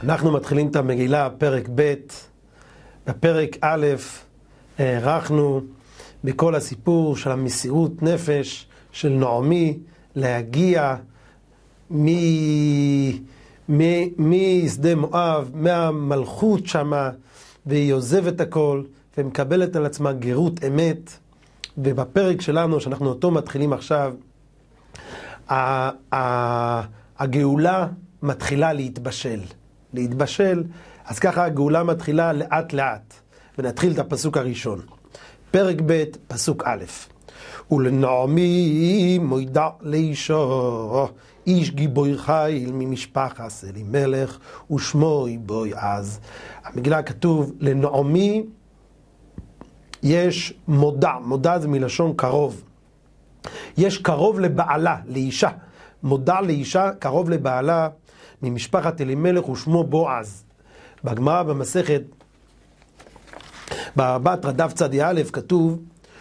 אנחנו מתחילים את המגילה, פרק ב'. בפרק א' הערכנו בכל הסיפור של המסירות נפש של נעמי להגיע משדה מואב, מהמלכות שמה, והיא עוזבת הכל ומקבלת על עצמה גרות אמת. ובפרק שלנו, שאנחנו אותו מתחילים עכשיו, הגאולה מתחילה להתבשל, אז ככה הגאולה מתחילה לאט לאט, ונתחיל את הפסוק הראשון. פרק ב', פסוק א'. ולנעמי מוידע לאישו, איש גיבוי חיל ממשפחת אלימלך, ושמו בועז. המגילה כתוב, לנעמי יש מודע זה מלשון קרוב. יש קרוב לבעלה, לאישה. מודע לאישה, קרוב לבעלה, ממשפחת אלימלך, ושמו בועז. בגמרא במסכת, בבתרא דף צדי א', כתוב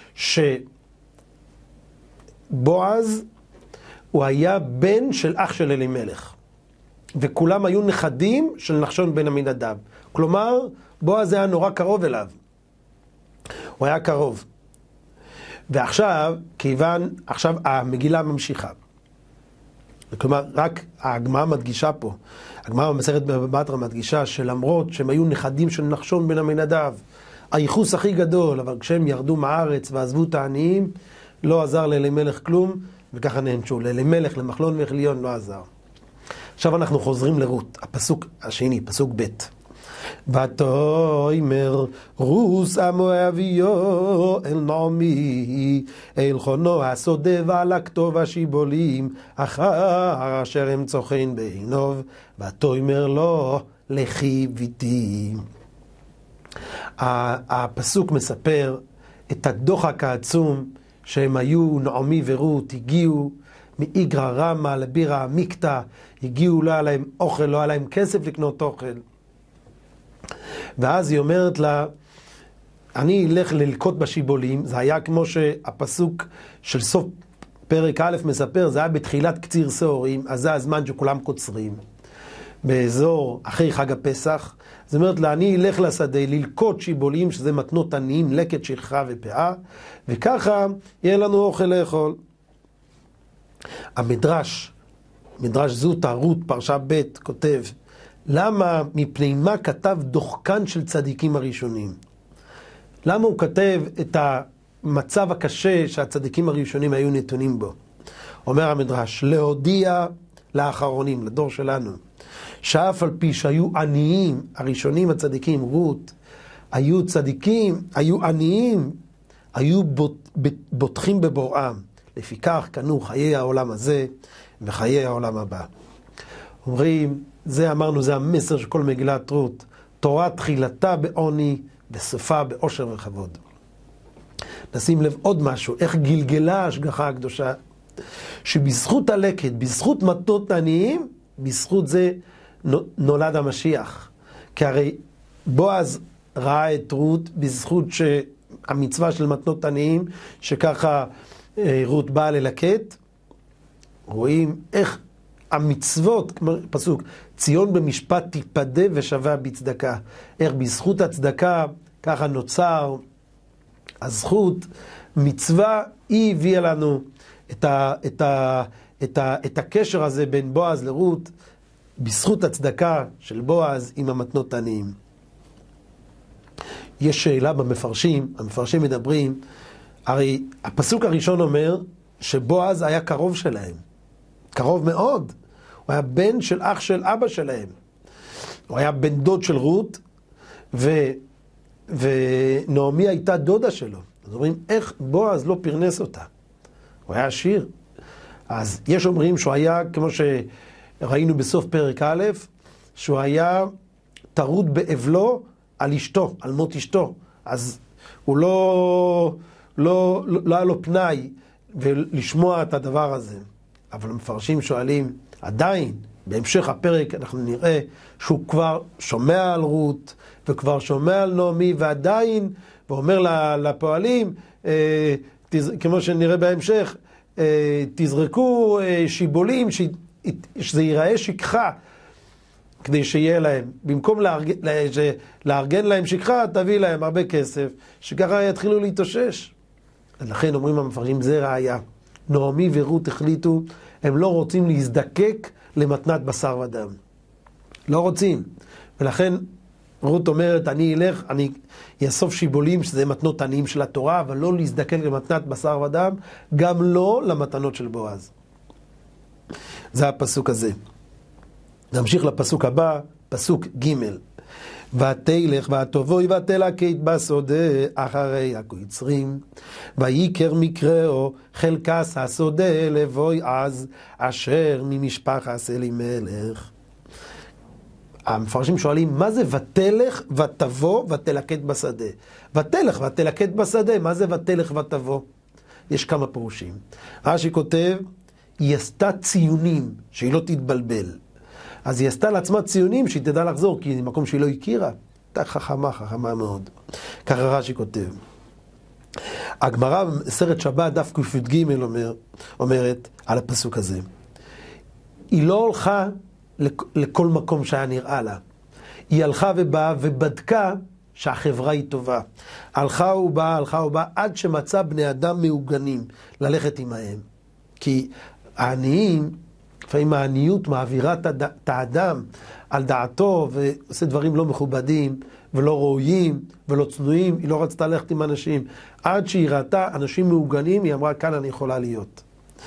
שבועז הוא היה בן של אח של אלימלך, וכולם היו נכדים של נחשון בן עמינדב. כלומר, בועז היה נורא קרוב אליו. הוא היה קרוב. ועכשיו, עכשיו המגילה ממשיכה. כלומר, רק הגמרא מדגישה פה, הגמרא במסכת בבתרא מדגישה שלמרות שהם היו נכדים של נחשון בן עמינדב, הייחוס הכי גדול, אבל כשהם ירדו מהארץ ועזבו את העניים, לא עזר לאלימלך כלום, וככה נענשו. לאלימלך, למחלון וכליון לא עזר. עכשיו אנחנו חוזרים לרות, הפסוק השני, פסוק ב'. ותאמר רוס המואביו אל נעמי אל חונו השדה ועל הכתוב השיבולים אחר אשר הם צוחן בעיניו, ותאמר לו לכי ביתי. הפסוק מספר את הדוחק העצום שהם היו, נעמי ורות הגיעו מאיגרא רמא לבירא עמיקתא, הגיעו, לא היה להם אוכל, לא היה להם כסף לקנות אוכל, ואז היא אומרת לה, אני אלך ללקוט בשיבולים. זה היה כמו שהפסוק של סוף פרק א' מספר, זה היה בתחילת קציר שעורים, אז זה הזמן שכולם קוצרים, באזור אחרי חג הפסח. זאת אומרת לה, אני אלך לשדה ללקוט שיבולים, שזה מתנות עניים, לקט, שכחה ופאה, וככה יהיה לנו אוכל לאכול. המדרש, מדרש זוטא, רות, פרשה ב', כותב, למה, מפני מה כתב דוחקן של צדיקים הראשונים? למה הוא כתב את המצב הקשה שהצדיקים הראשונים היו נתונים בו? אומר המדרש, להודיע לאחרונים, לדור שלנו, שאף על פי שהיו עניים, הראשונים הצדיקים, רות, היו צדיקים, היו עניים, היו בוטחים בבוראם. לפיכך קנו חיי העולם הזה וחיי העולם הבא. אומרים, זה אמרנו, זה המסר של כל מגילת רות. תורה תחילתה בעוני וסופה באושר וכבוד. נשים לב עוד משהו, איך גלגלה ההשגחה הקדושה, שבזכות הלקט, בזכות מתנות עניים, בזכות זה נולד המשיח. כי הרי בועז ראה את רות בזכות המצווה של מתנות עניים, שככה רות באה ללקט. רואים איך המצוות, כמו פסוק, ציון במשפט תיפדה ושווה בצדקה. איך בזכות הצדקה, ככה נוצר הזכות, מצווה, היא הביאה לנו את הקשר הזה בין בועז לרות, בזכות הצדקה של בועז עם המתנות עניים. יש שאלה במפרשים, המפרשים מדברים, הרי הפסוק הראשון אומר שבועז היה קרוב שלהם, קרוב מאוד. הוא היה בן של אח של אבא שלהם. הוא היה בן דוד של רות, ונעמי הייתה דודה שלו. אז אומרים, איך בועז לא פרנס אותה? הוא היה עשיר. אז יש אומרים שהוא היה, כמו שראינו בסוף פרק א', שהוא היה טרוד באבלו על אשתו, על מות אשתו. אז הוא לא היה לו פנאי ולשמוע את הדבר הזה. אבל המפרשים שואלים, עדיין, בהמשך הפרק אנחנו נראה שהוא כבר שומע על רות, וכבר שומע על נעמי, ועדיין, ואומר לפועלים, כמו שנראה בהמשך, תזרקו שיבולים, שזה ייראה שכחה. כדי שיהיה להם, במקום לארגן להם שכחה, תביא להם הרבה כסף, שככה יתחילו להתאושש. לכן אומרים המפרשים, זה ראיה. נעמי ורות החליטו, הם לא רוצים להזדקק למתנת בשר ודם. לא רוצים. ולכן רות אומרת, אני אלך, אני אאסוף שיבולים, שזה מתנות עניים של התורה, אבל לא להזדקק למתנת בשר ודם, גם לא למתנות של בועז. זה הפסוק הזה. נמשיך לפסוק הבא, פסוק ג' ותלך ותבואי ותלקט בשדה אחרי הקוצרים ויקר מקראו חלקס השדה לבוי אז אשר ממשפחת אלימלך. המפרשים שואלים, מה זה ותלך ותבוא ותלקט בשדה? ותלך ותלקט בשדה, מה זה ותלך ותבוא? יש כמה פירושים. רש"י כותב, היא עשתה ציונים, שהיא לא תתבלבל. אז היא עשתה לעצמה ציונים שהיא תדע לחזור, כי זה מקום שהיא לא הכירה. הייתה חכמה מאוד. ככה רש"י כותב. הגמרא בסרט שבת, דף ק"ג אומרת על הפסוק הזה. היא לא הולכה לכל מקום שהיה נראה לה. היא הלכה ובאה ובדקה שהחברה היא טובה. הלכה ובאה, עד שמצא בני אדם מעוגנים ללכת עמהם. כי העניים, לפעמים העניות מעבירה את האדם על דעתו ועושה דברים לא מכובדים ולא ראויים ולא צנועים. היא לא רצתה ללכת עם אנשים. עד שהיא ראתה אנשים מעוגנים, היא אמרה, כאן אני יכולה להיות.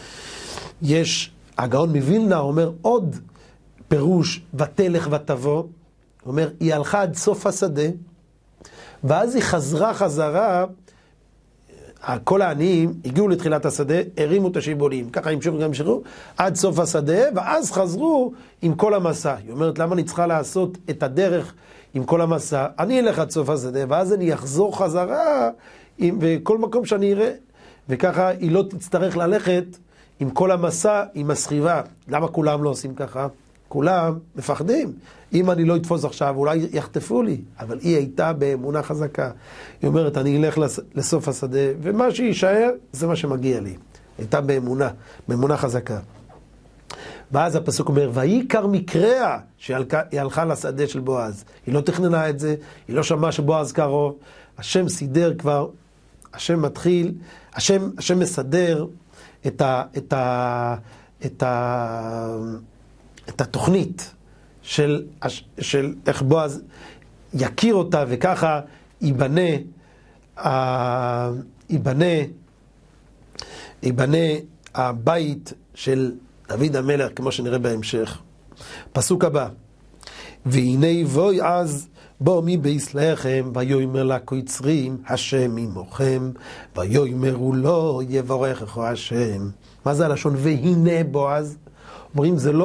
הגאון מווילנה אומר עוד פירוש ותלך ותבוא. אומר, היא הלכה עד סוף השדה, ואז היא חזרה, כל העניים הגיעו לתחילת השדה, הרימו את השיבולים, ככה המשיכו עד סוף השדה, ואז חזרו עם כל המסע. היא אומרת, למה אני צריכה לעשות את הדרך עם כל המסע? אני אלך עד סוף השדה, ואז אני אחזור חזרה, וכל מקום שאני אראה, וככה היא לא תצטרך ללכת עם כל המסע, עם הסחיבה. למה כולם לא עושים ככה? כולם מפחדים. אם אני לא אתפוס עכשיו, אולי יחטפו לי. אבל היא הייתה באמונה חזקה. היא אומרת, אני אלך לסוף השדה, ומה שישאר, זה מה שמגיע לי. הייתה באמונה חזקה. ואז הפסוק אומר, ויקר מקראה שהיא הלכה לשדה של בועז. היא לא תכננה את זה, היא לא שמעה שבועז קרוב. השם סידר כבר, השם מתחיל, השם מסדר את התוכנית של איך בועז יכיר אותה, וככה ייבנה הבית של דוד המלך, כמו שנראה בהמשך. פסוק הבא, והנה בואי אז בוא מבייס לחם, ויאמר לקוצרים, השם עמכם, ויאמרו לו יברכך השם. מה זה הלשון והנה בועז? אומרים, זה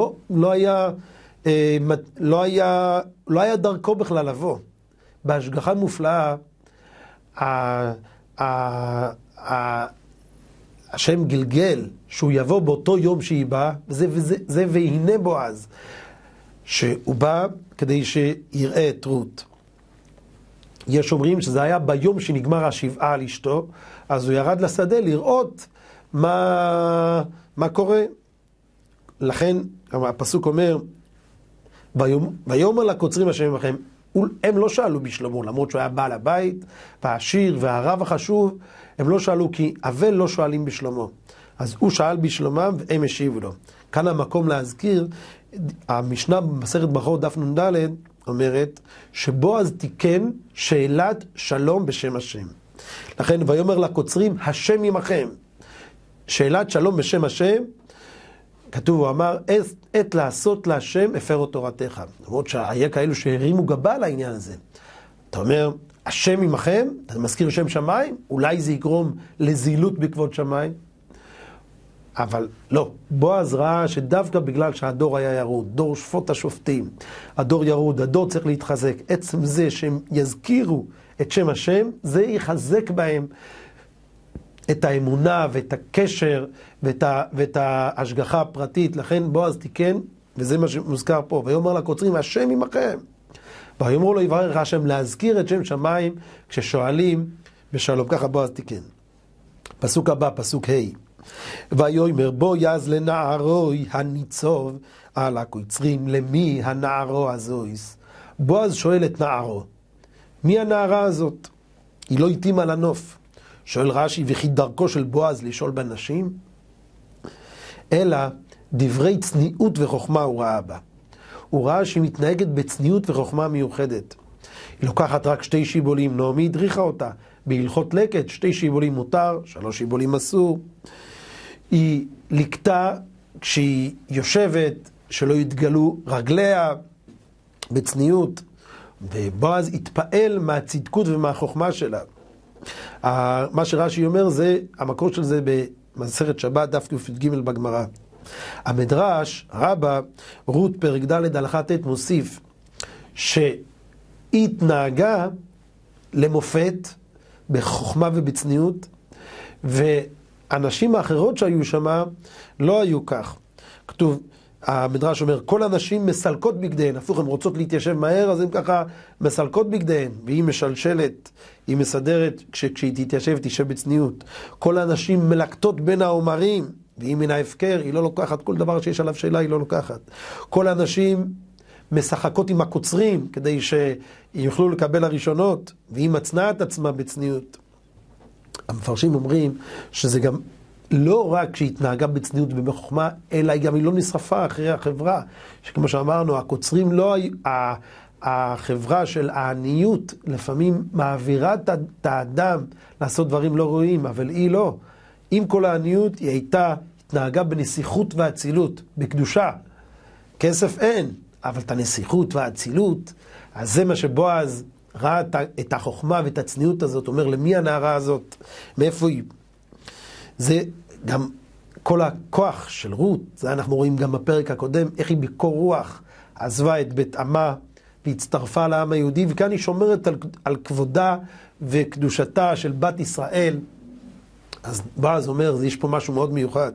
לא היה דרכו בכלל לבוא. בהשגחה מופלאה, השם גלגל שהוא יבוא באותו יום שהיא באה, זה והנה בועז, שהוא בא כדי שיראה את רות. יש אומרים שזה היה ביום שנגמר השבעה על אשתו, אז הוא ירד לשדה לראות מה קורה. לכן הפסוק אומר, ויאמר לקוצרים השם עמכם. הם לא שאלו בשלמה, למרות שהוא היה בעל הבית והעשיר והרב החשוב, הם לא שאלו, כי אבל לא שואלים בשלמה. אז הוא שאל בשלומם והם השיבו לו. כאן המקום להזכיר, המשנה במסכת ברכות דף נ"ד אומרת שבועז תיקן שאלת שלום בשם השם. לכן ויאמר לקוצרים השם עמכם. שאלת שלום בשם השם, כתוב, הוא אמר, עת לעשות להשם הפרו תורתך. למרות שהיה כאלו שהרימו גבה על העניין הזה. אתה אומר, השם עמכם, אתה מזכיר שם שמיים, אולי זה יגרום לזילות בכבוד שמיים. אבל לא, בועז ראה שדווקא בגלל שהדור היה ירוד, דור שפוט השופטים, הדור ירוד, הדור צריך להתחזק. עצם זה שהם יזכירו את שם השם, זה יחזק בהם את האמונה ואת הקשר ואת ההשגחה הפרטית. לכן בועז תיקן, וזה מה שמוזכר פה, ויאמר לקוצרים, השם עמכם. ויאמרו לו יברך השם, להזכיר את שם שמיים כששואלים בשלום. ככה בועז תיקן. פסוק הבא, פסוק ה'. ויאמר בועז לנערוי הניצוב על הקוצרים, למי הנערו הזויס? בועז שואל את נערו, מי הנערה הזאת? היא לא התאימה לנוף. שואל רש"י, וכי דרכו של בועז לשאול בנשים? אלא דברי צניעות וחוכמה הוא ראה בה. הוא ראה שהיא מתנהגת בצניעות וחוכמה מיוחדת. היא לוקחת רק 2 שיבולים, נעמי הדריכה אותה. בהלכות לקט 2 שיבולים מותר, 3 שיבולים אסור. היא לקטה כשהיא יושבת, שלא יתגלו רגליה בצניעות. ובועז התפעל מהצדקות ומהחוכמה שלה. מה שרש"י אומר זה, המקור של זה במסכת שבת דף ק"ג בגמרא. המדרש רבה רות פרק ד' הלכה ט' מוסיף שהיא התנהגה למופת בחוכמה ובצניעות, ואנשים האחרות שהיו שם לא היו כך. כתוב, המדרש אומר, כל הנשים מסלקות בגדיהן, הפוך, הן רוצות להתיישב מהר, אז הן ככה מסלקות בגדיהן, והיא משלשלת, היא מסדרת, כשהיא תתיישב, תשב בצניעות. כל הנשים מלקטות בין העומרים, והיא מן ההפקר, היא לא לוקחת, כל דבר שיש עליו שאלה היא לא לוקחת. כל הנשים משחקות עם הקוצרים, כדי שיוכלו לקבל הראשונות, והיא מצנעה את עצמה בצניעות. המפרשים אומרים שזה גם לא רק שהיא התנהגה בצניעות ובחוכמה, אלא היא גם לא נשרפה אחרי החברה. שכמו שאמרנו, הקוצרים לא, החברה של העניות לפעמים מעבירה את האדם לעשות דברים לא רואים, אבל היא לא. עם כל העניות היא הייתה, התנהגה בנסיכות והאצילות, בקדושה. כסף אין, אבל את הנסיכות והאצילות, אז זה מה שבועז ראה את החוכמה ואת הצניעות הזאת, אומר למי הנערה הזאת, מאיפה היא? זה גם כל הכוח של רות, זה אנחנו רואים גם בפרק הקודם, איך היא בקור רוח עזבה את בית אמה והצטרפה לעם היהודי, וכאן היא שומרת על כבודה וקדושתה של בת ישראל. אז בועז אומר, יש פה משהו מאוד מיוחד.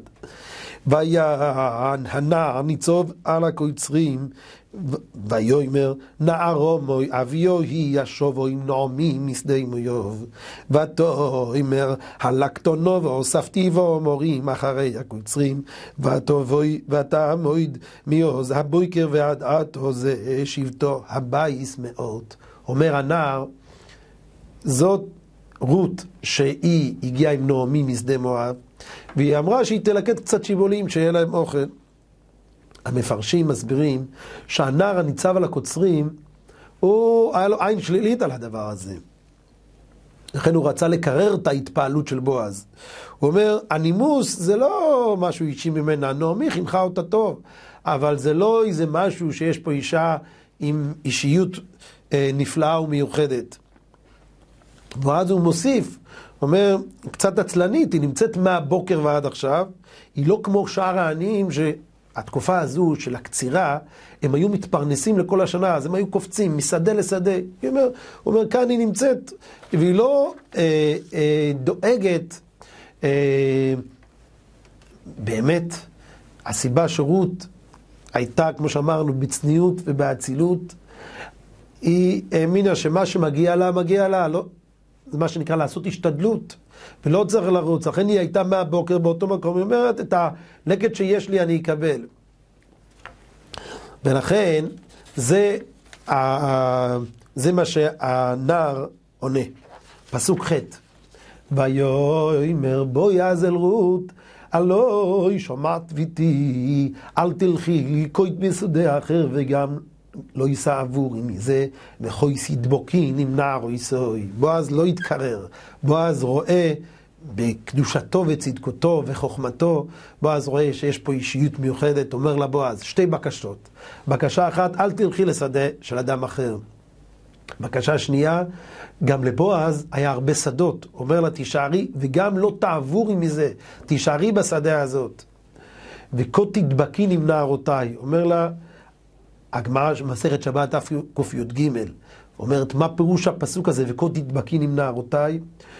ויען הנער ניצוב על הקוצרים, ויאמר נערו מוי אביו היא ישובו עם נעמי משדה מויוב, ותאמר הלקטונו והוספתי בו מורים אחרי הקוצרים, ותעמוד מעוז הבוקר ועד עתו זה שבטו הבייס מאות. אומר הנער, זאת רות שהיא הגיעה עם נעמי משדה מואב, והיא אמרה שהיא תלקט קצת שיבולים שיהיה להם אוכל. המפרשים מסבירים שהנער הניצב על הקוצרים, היה לו עין שלילית על הדבר הזה. לכן הוא רצה לקרר את ההתפעלות של בועז. הוא אומר, הנימוס זה לא משהו אישי ממנה, נעמי חינכה אותה טוב, אבל זה לא איזה משהו שיש פה אישה עם אישיות נפלאה ומיוחדת. ואז הוא מוסיף, אומר, קצת עצלנית, היא נמצאת מהבוקר ועד עכשיו, היא לא כמו שאר העניים שהתקופה הזו של הקצירה, הם היו מתפרנסים לכל השנה, אז הם היו קופצים משדה לשדה. הוא אומר, כאן היא נמצאת, והיא לא דואגת, באמת, הסיבה שרות הייתה, כמו שאמרנו, בצניעות ובאצילות, היא האמינה שמה שמגיע לה, מגיע לה, לא, זה מה שנקרא לעשות השתדלות, ולא צריך לרוץ. לכן היא הייתה מהבוקר באותו מקום, היא אומרת, את הלקט שיש לי אני אקבל. ולכן, זה מה שהנער עונה. פסוק ח' ויאמר בועז אל רות, הלא שומעת ביתי, אל תלכי לקוט בשדה אחר וגם לא יישא עבורי מזה, וכויס ידבוקין עם נער יסוי. בועז לא יתקרר. בועז רואה בקדושתו וצדקותו וחוכמתו, בועז רואה שיש פה אישיות מיוחדת. אומר לה בועז, 2 בקשות. בקשה אחת, אל תלכי לשדה של אדם אחר. בקשה שנייה, גם לבועז היה הרבה שדות. אומר לה, תישארי וגם לא תעבורי מזה. תישארי בשדה הזאת. וכה תדבקין עם נערותיי. אומר לה, הגמרא מסכת שבת דף ק"ג אומרת, מה פירוש הפסוק הזה, וכה תדבקין עם נערותיי?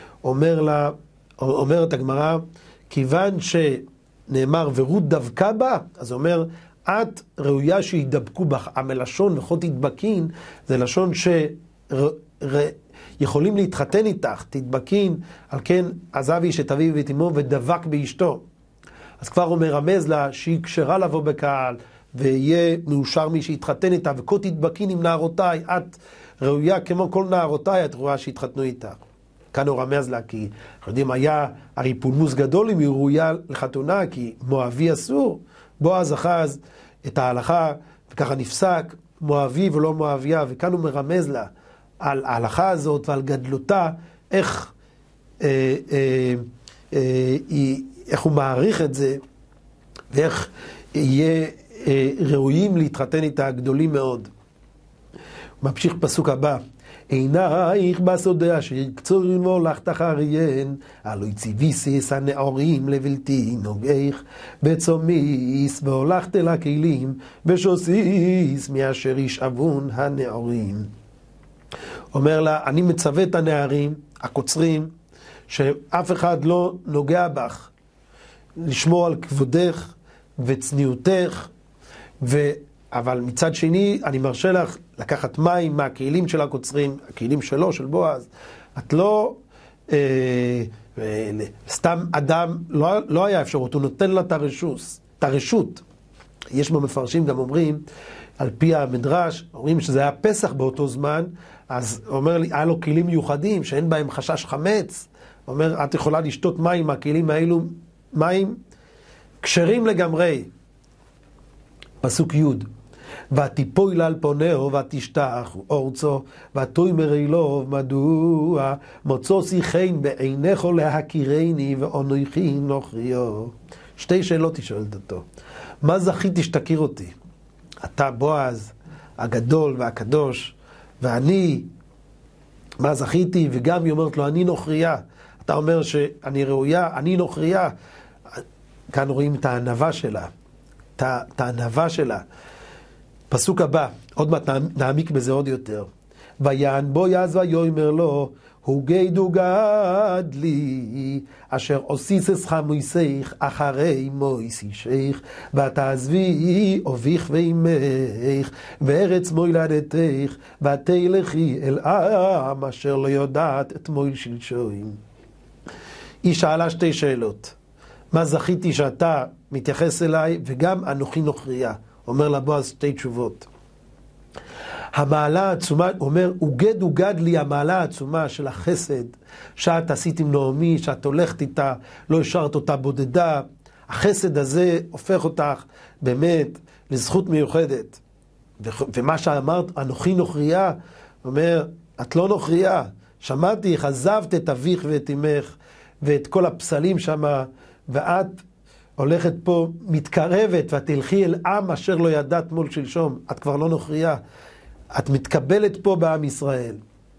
אומרת הגמרא, כיוון שנאמר ורות דבקה בה, אז אומר, את ראויה שידבקו בך. המלשון וכה תדבקין זה לשון שיכולים להתחתן איתך, תדבקין, על כן עזב איש את אביו ואת אמו ודבק באשתו. אז כבר הוא מרמז לה שהיא כשרה לבוא בקהל, ויהיה מאושר מי שהתחתן איתה, וכה תדבקין עם נערותיי, את ראויה כמו כל נערותיי, את רואה שהתחתנו איתה. כאן הוא רמז לה, כי אנחנו יודעים, היה הרי פולמוס גדול אם היא ראויה לחתונה, כי מואבי אסור. בועז אחז את ההלכה, וככה נפסק, מואבי ולא מואביה, וכאן הוא מרמז לה על ההלכה הזאת ועל גדלותה, איך הוא מעריך את זה, ואיך יהיה ראויים להתחתן איתה, גדולים מאוד. הוא ממשיך פסוק הבא, עינייך בסודה אשר קצורין והולכת אחריהן, הלא ציוויסיס הנאורים לבלתי נוגעך, וצומיס והולכת אל הכלים, ושוסיס מאשר ישאבון הנאורים. אומר לה, אני מצווה את הנערים, הקוצרים, שאף אחד לא נוגע בך, לשמור על כבודך וצניעותך, אבל מצד שני, אני מרשה לך לקחת מים מהכלים של הקוצרים, הכלים שלו, של בועז. את לא, סתם אדם, לא היה אפשרות, הוא נותן לה את הרשות. יש במפרשים גם אומרים, על פי המדרש, אומרים שזה היה פסח באותו זמן, אז אומר לי, היה לו כלים מיוחדים, שאין בהם חשש חמץ. אומר, את יכולה לשתות מים מהכלים האלו, מים כשרים לגמרי. פסוק י' ותיפול על פונהו ותשתח אורצו ותאמר אלוהו מדוע מוצאי חן בעיניך להכירני ואנוכי נוכריו. שתי שאלות היא שואלת אותו. מה זכיתי שתכיר אותי? אתה בועז הגדול והקדוש, ואני מה זכיתי? וגם היא אומרת לו אני נוכריה. אתה אומר שאני ראויה, אני נוכריה. כאן רואים את הענווה שלה, את הענווה שלה. פסוק הבא, עוד מעט נעמיק בזה עוד יותר. ויען בועז ויאמר לו, הוגי דוגד לי, אשר עוסיסס חמויסך אחרי מויסישך, ותעזבי אביך ואימך, וארץ מולדתך, ותלכי אל עם אשר לא יודעת את מויל שלשוים. היא שאלה שתי שאלות. מה זכיתי שאתה מתייחס אליי, וגם אנוכי נוכריה. אומר לבועז שתי תשובות. המעלה העצומה, אומר, הוגד לי המעלה העצומה של החסד, שאת עשית עם נעמי, שאת הולכת איתה, לא השארת אותה בודדה. החסד הזה הופך אותך באמת לזכות מיוחדת. ומה שאמרת, אנוכי נוכריה, אומר, את לא נוכריה. שמעתי, עזבת את אביך ואת אמך, ואת כל הפסלים שמה, ואת הולכת פה מתקרבת, ותלכי אל עם אשר לא ידעת מול שלשום. את כבר לא נוכריה. את מתקבלת פה בעם ישראל.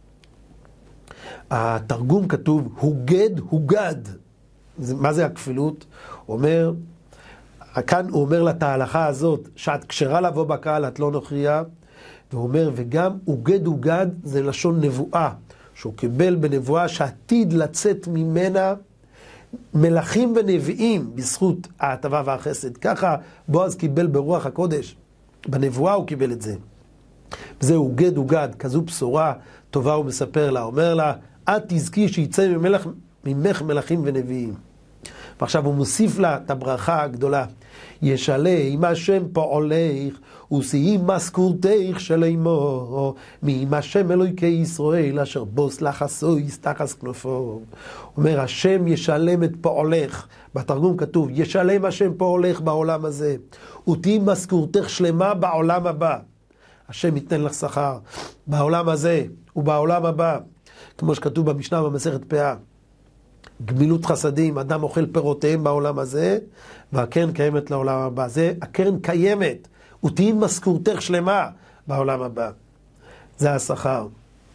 התרגום כתוב, הוגד. מה זה הכפילות? אומר, כאן הוא אומר לה את ההלכה הזאת, שאת כשרה לבוא בקהל, את לא נוכריה. והוא אומר, וגם הוגד זה לשון נבואה. שהוא קיבל בנבואה שעתיד לצאת ממנה מלכים ונביאים בזכות ההטבה והחסד. ככה בועז קיבל ברוח הקודש. בנבואה הוא קיבל את זה. זה הוגד, כזו בשורה טובה הוא מספר לה. אומר לה, את תזכי שיצא ממך מלכים ונביאים. ועכשיו הוא מוסיף לה את הברכה הגדולה. ישלם השם פועלך ושיים משכורתך שלמו מעם השם אלוקי ישראל אשר בוס לך עשויס תחת כנפו. אומר השם ישלם את פועלך. בתרגום כתוב ישלם השם פועלך בעולם הזה ותהי משכורתך שלמה בעולם הבא. השם ייתן לך שכר בעולם הזה ובעולם הבא, כמו שכתוב במשנה במסכת פאה. גמילות חסדים, אדם אוכל פירותיהם בעולם הזה, והקרן קיימת לעולם הבא. זה הקרן קיימת, ותהי משכורתך שלמה בעולם הבא. זה השכר.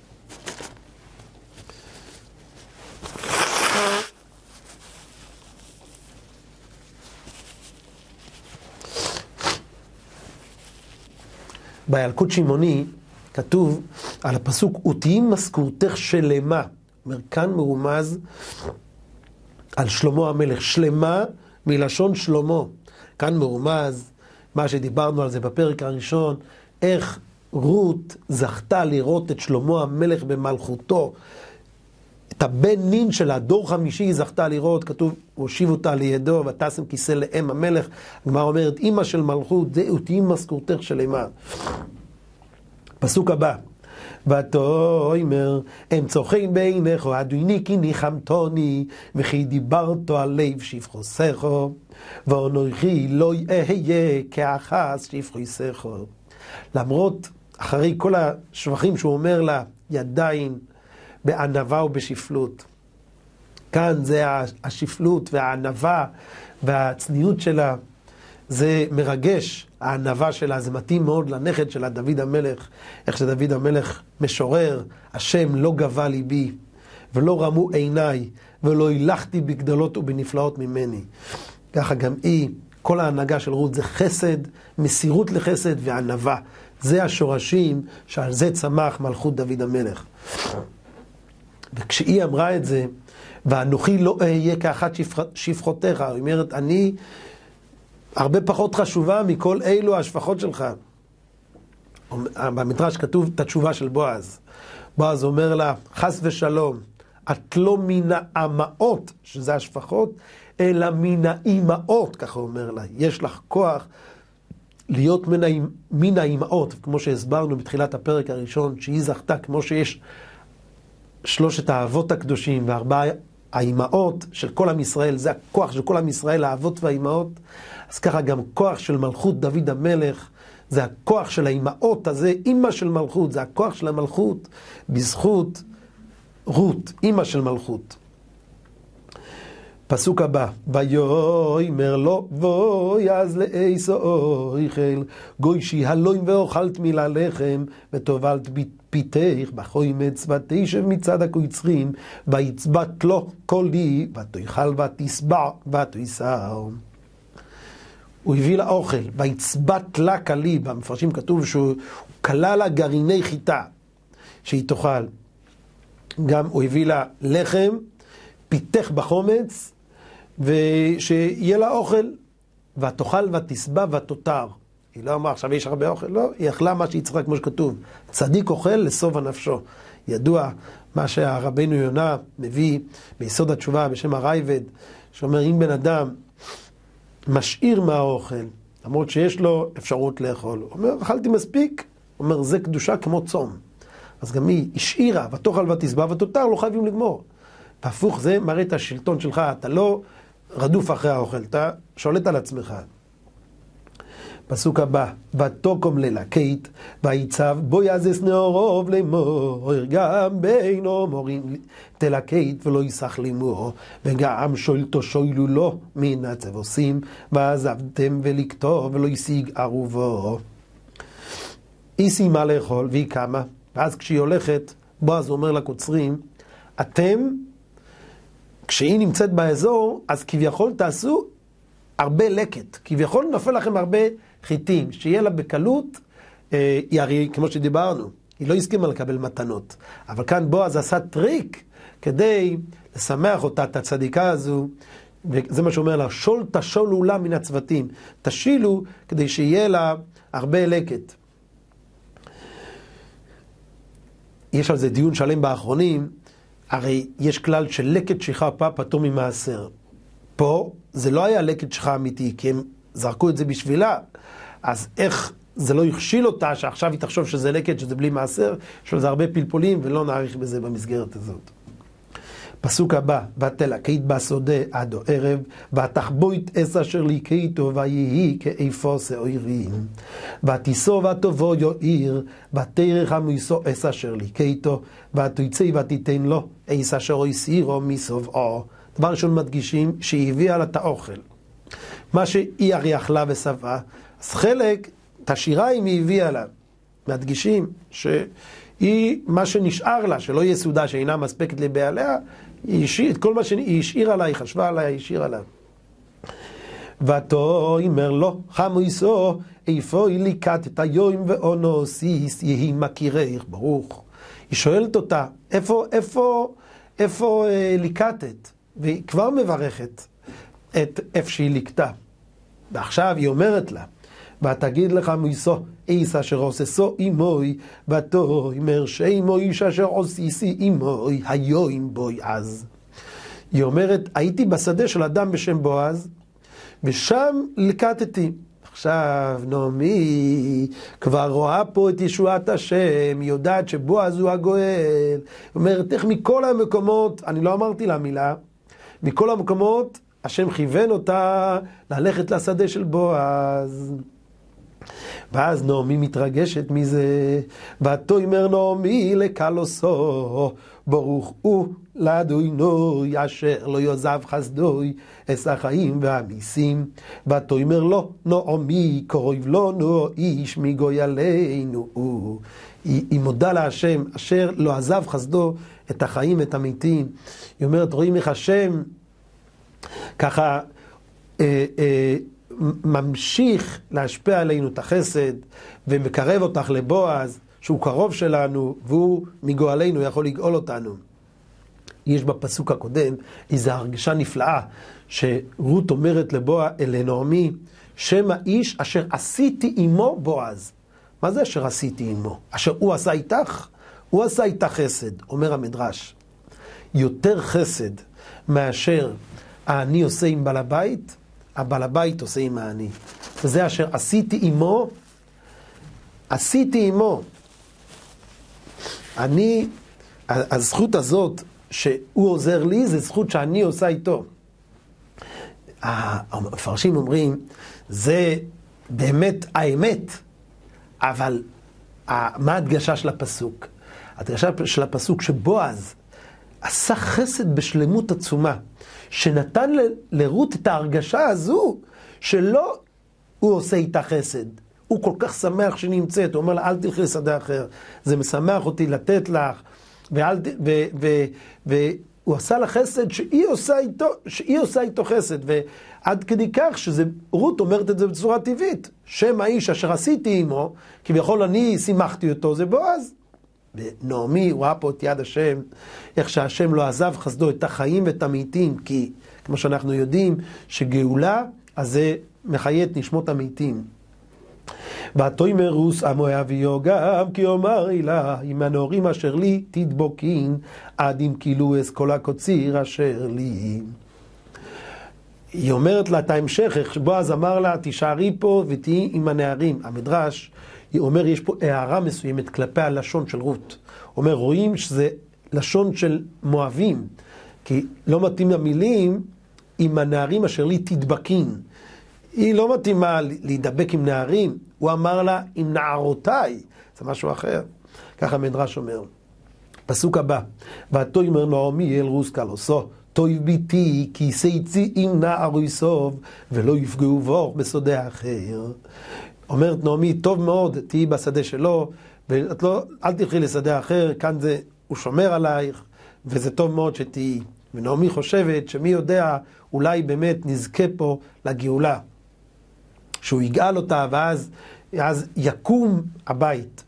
בילקוט שמעוני כתוב על הפסוק, ותהי משכורתך שלמה. כאן מרומז על שלמה המלך. שלמה מלשון שלמה. כאן מרומז מה שדיברנו על זה בפרק הראשון, איך רות זכתה לראות את שלמה המלך במלכותו, את הבן נין שלה, דור חמישי, היא זכתה לראות, כתוב, הוא הושיב אותה לידו, ותשם כיסא לאם המלך. הגמרא אומרת, אמא של מלכות, זה אותי משכורתך שלמה. פסוק הבא, ותאמר, הם צוחקים בעינך, אדוני כי ניחמתוני, וכי דיברתו על לב שפחוסך, ואנוכי לא אהיה כאחז שפחוסך. למרות, אחרי כל השבחים שהוא אומר לה, ידיים בענווה ובשפלות. כאן זה השפלות והענווה והצניעות שלה, זה מרגש, הענווה שלה, זה מתאים מאוד לנכד שלה, דוד המלך, איך שדוד המלך משורר, השם לא גבה ליבי, ולא רמו עיניי, ולא הילכתי בגדולות ובנפלאות ממני. ככה גם היא, כל ההנהגה של רות זה חסד, מסירות לחסד וענווה. זה השורשים שעל זה צמח מלכות דוד המלך. וכשהיא אמרה את זה, ואנוכי לא אהיה כאחת שפחותיך, היא אומרת, אני הרבה פחות חשובה מכל אלו השפחות שלך. במדרש כתוב את התשובה של בועז. בועז אומר לה, חס ושלום, את לא מן האמאות, שזה השפחות, אלא מן האימאות, ככה אומר לה. יש לך כוח להיות מן האימאות, כמו שהסברנו בתחילת הפרק הראשון, שהיא זכתה, כמו שיש שלושת האבות הקדושים וארבעה האימאות של כל עם ישראל, זה הכוח של כל עם ישראל, האבות והאימאות. אז ככה גם כוח של מלכות דוד המלך, זה הכוח של האימאות הזה, אמא של מלכות, זה הכוח של המלכות, בזכות רות, אמא של מלכות. פסוק הבא, ויאמר לו, ויעש לעשו אוכל, גוישי הלוים ואוכלת מילה לחם, וטובלת פיתך בחומץ, ותשב מצד הקוצרים, ויצבט לו קולי, ותאכל ותשבע ותיסר. הוא הביא לה אוכל, ויצבט לה קלי, במפרשים כתוב שהוא קלה לה גרעיני חיטה, שהיא תאכל. גם הוא הביא לה לחם, פיתך בחומץ, ושיהיה לה אוכל, ותאכל ותשבע ותותר. היא לא אמרה, עכשיו יש הרבה אוכל, לא, היא אכלה מה שהיא צריכה, כמו שכתוב. צדיק אוכל לסוב הנפשו. ידוע מה שהרבנו יונה מביא ביסוד התשובה בשם הרייבד, שאומר, אם בן אדם משאיר מהאוכל, למרות שיש לו אפשרות לאכול, הוא אומר, אכלתי מספיק, הוא אומר, זה קדושה כמו צום. אז גם היא השאירה, ותאכל ותשבע ותותר, לא חייבים לגמור. והפוך, זה מראה את השלטון שלך, אתה לא רדוף אחרי האוכל, אתה שולט על עצמך. פסוק הבא, ותוקם ללקט, ויצב בו יזס נאורוב לאמור, גם בינו מורים תלקט ולא יסח לאמור, וגם שולתו שולו לו מן הצבוסים, ועזבתם ולכתוב ולא ישיג ערובו. היא סיימה לאכול והיא קמה, ואז כשהיא הולכת, בועז אומר לקוצרים, אתם, כשהיא נמצאת באזור, אז כביכול תעשו הרבה לקט, כביכול נופל לכם הרבה חיטים, שיהיה לה בקלות, היא הרי, כמו שדיברנו, היא לא הסכימה לקבל מתנות. אבל כאן בועז עשה טריק כדי לשמח אותה, את הצדיקה הזו, וזה מה שאומר לה, שול תשולו לה מן הצוותים, תשילו כדי שיהיה לה הרבה לקט. יש על זה דיון שלם באחרונים, הרי יש כלל של לקט שכחה פטור ממעשר. פה זה לא היה לקט שכחה אמיתי, כי הם זרקו את זה בשבילה, אז איך זה לא יכשיל אותה שעכשיו היא תחשוב שזה לקט, שזה בלי מעשר, שזה הרבה פלפולים, ולא נעריך בזה במסגרת הזאת. פסוק הבא, ותלקט בסודה עד ערב, ותחבוית אס אשר ליקטו, ויהי כאיפה שעירים. ותיסו ותבוא יאיר, ותרך עמוסו אס אשר ליקטו, ותיצא ותיתן לו אס אשר הסירו מסובעו. דבר ראשון מדגישים שהיא הביאה לה את האוכל. מה שהיא הרי אכלה ושבעה, אז חלק, את השיריים היא הביאה לה. מדגישים שהיא, מה שנשאר לה, שלא יהיה סעודה שאינה מספקת לבעליה, את כל מה שהיא השאירה לה, היא חשבה עליה, היא השאירה לה. ותאמר לו, חמוסו, איפה היא ליקט את היום ואונוסיס, יהי מכירך, ברוך. היא שואלת אותה, איפה ליקטת? והיא כבר מברכת את איפה שהיא ליקטה. ועכשיו היא אומרת לה, ותגיד לך מויסו, איס אשר עושסו אימוי, ותאמר שימו איש אשר עושיסי אימוי, היוים בוי אז. היא אומרת, הייתי בשדה של אדם בשם בועז, ושם לקטתי. עכשיו נעמי כבר רואה פה את ישועת השם, היא יודעת שבועז הוא הגואל. היא אומרת, איך מכל המקומות, אני לא אמרתי לה מילה, מכל המקומות השם כיוון אותה ללכת לשדה של בועז. ואז נעמי מתרגשת מזה, ותאמר נעמי לקלוסו, ברוך הוא לאדוני אשר לא יעזב חסדוי את החיים והמיסים. ותאמר לו נעמי קרוב לנו איש מגוי עלינו. היא מודה להשם אשר לא עזב חסדו את החיים ואת המתים. היא אומרת, רואים איך השם ככה ממשיך להשפיע עלינו את החסד ומקרב אותך לבועז שהוא קרוב שלנו והוא מגואלנו יכול לגאול אותנו. יש בפסוק הקודם איזו הרגשה נפלאה שרות אומרת לנעמי, שם האיש אשר עשיתי עמו בועז. מה זה אשר עשיתי עמו? אשר הוא עשה איתך? הוא עשה איתך חסד. אומר המדרש, יותר חסד מאשר אני עושה עם בעל הבית, הבעל הבית עושה עם העני. וזה אשר עשיתי עמו, עשיתי עמו. הזכות הזאת שהוא עוזר לי, זה זכות שאני עושה איתו. המפרשים אומרים, זה באמת האמת, אבל מה ההדגשה של הפסוק? ההדגשה של הפסוק שבועז עשה חסד בשלמות עצומה, שנתן לרות את ההרגשה הזו שלא הוא עושה איתה חסד. הוא כל כך שמח שנמצאת, הוא אומר לה, אל תלכי לשדה אחר, זה משמח אותי לתת לך, והוא עשה לה חסד שהיא עושה איתו חסד, ועד כדי כך רות אומרת את זה בצורה טבעית, שם האיש אשר עשיתי עמו, כביכול אני שימחתי אותו, זה בועז. ונעמי רואה פה את יד השם, איך שהשם לא עזב חסדו את החיים ואת המתים, כי כמו שאנחנו יודעים שגאולה, אז זה מחיה את נשמות המתים. ותאמר רות המואביו גם כי אומר לה, אם הנעורים אשר לי תדבוקין, עד אם כילו אס כל הקוציר אשר לי. היא אומרת לה את ההמשך, איך בועז אמר לה, תישארי פה ותהי עם הנערים. המדרש, היא אומר, יש פה הערה מסוימת כלפי הלשון של רות. אומר, רואים שזה לשון של מואבים, כי לא מתאים למילים, עם הנערים אשר לי תדבקין. היא לא מתאימה להידבק עם נערים, הוא אמר לה, עם נערותיי, זה משהו אחר. ככה המדרש אומר. פסוק הבא, ותאמר נעמי אל רות קלוסו, טוב ביתי, כי שייצי עם נערוי סוב, ולא יפגעו בו בשדה אחר. אומרת נעמי, טוב מאוד, תהי בשדה שלו, אל תלכי לשדה אחר, כאן הוא שומר עלייך, וזה טוב מאוד שתהי. ונעמי חושבת שמי יודע, אולי באמת נזכה פה לגאולה. שהוא יגאל אותה, ואז יקום הבית.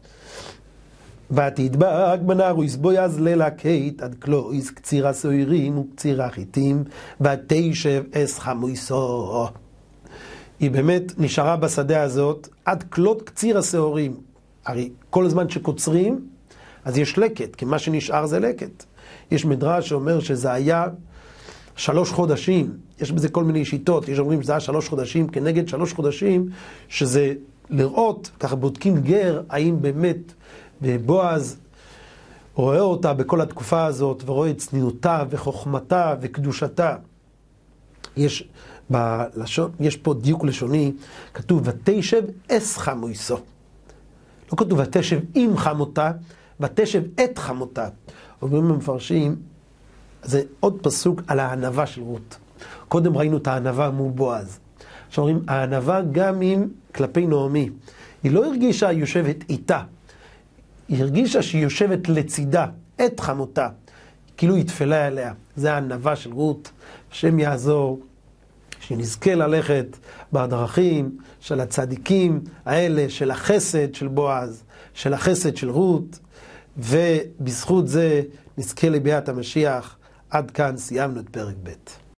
ותדבק בנער יסבויז ללקט עד קלויס קציר הסוירים וקציר החיטים, ותשב אס חמויסו. היא באמת נשארה בשדה הזאת עד כלות קציר השעורים. הרי כל הזמן שקוצרים, אז יש לקט, כי מה שנשאר זה לקט. יש מדרש שאומר שזה היה 3 חודשים, יש בזה כל מיני שיטות, יש אומרים שזה היה 3 חודשים, כנגד 3 חודשים, שזה לראות, ככה בודקים גר, האם באמת בועז רואה אותה בכל התקופה הזאת, ורואה את צניעותה וחוכמתה וקדושתה. יש פה דיוק לשוני, כתוב ותשב אס חמויסו. לא כתוב ותשב עם חמותה, ותשב את חמותה. אומרים המפרשים, זה עוד פסוק על הענווה של רות. קודם ראינו את הענווה מול בועז. עכשיו אומרים, הענווה גם עם כלפי נעמי. היא לא הרגישה היא יושבת איתה. היא הרגישה שהיא יושבת לצידה, את חמותה. כאילו היא תפלה עליה. זה הענווה של רות. השם יעזור, שנזכה ללכת בדרכים של הצדיקים האלה, של החסד של בועז, של החסד של רות, ובזכות זה נזכה לביאת המשיח. עד כאן סיימנו את פרק ב'.